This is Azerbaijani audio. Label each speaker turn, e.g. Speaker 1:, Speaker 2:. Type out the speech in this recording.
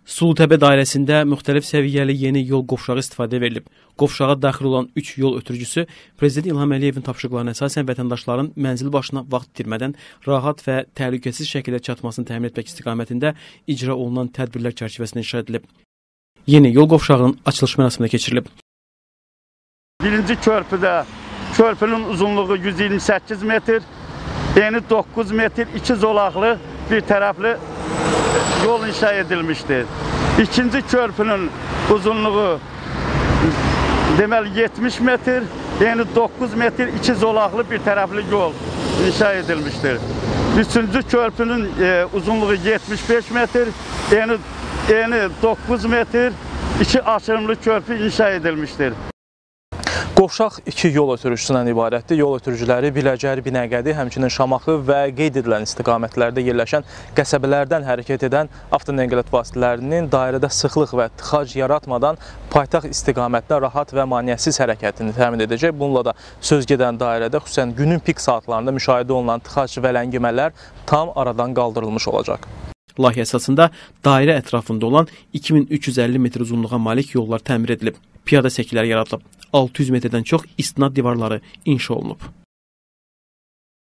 Speaker 1: Sulutəpə dairəsində müxtəlif səviyyəli yeni yol qovşağı istifadəyə verilib. Qovşağa daxil olan 3 yol ötürücüsü Prezident İlham Əliyevin tapşırıqlarına əsasən vətəndaşların mənzil başına vaxt itirmədən rahat və təhlükəsiz şəkildə çatmasını təmin etmək istiqamətində icra olunan tədbirlər çərçivəsində inşa edilib. Yeni yol qovşağının açılış mərasimində keçirilib.
Speaker 2: Birinci körpüdə körpünün uzunluğu 128 metr, eni 9 metr, 2 zolaqlı, bir tərəfli yol inşa edilmiştir. İkinci körpünün uzunluğu deməli 70 metr, eni 9 metr, 2 zolaqlı, bir tərəfli yol inşa edilmiştir. Üçüncü körpünün uzunluğu 75 metr, eni 9 metr, 2 açılımlı körpü inşa edilmiştir.
Speaker 3: Qovşaq 2 yol ötürücüsündən ibarətdir. Yol ötürücüləri Biləcər, Binəqədi, həmçinin Şamaxı və qeyd edilən istiqamətlərdə yerləşən qəsəbələrdən hərəkət edən avtonəqliyyat vasitələrinin dairədə sıxlıq və tıxac yaratmadan paytaxt istiqamətdə rahat və maneəsiz hərəkətini təmin edəcək. Bununla da söz gedən dairədə xüsusən günün pik saatlarında müşahidə olunan tıxac və ləngimələr tam aradan qaldırılmış olacaq.
Speaker 1: Layihə əsasında dairə ətrafında olan 2350 metr uzunluğa malik yollar təmir edilib. Piyada səkiləri yaradılıb. 600 metrdən çox istinad divarları inşa olunub.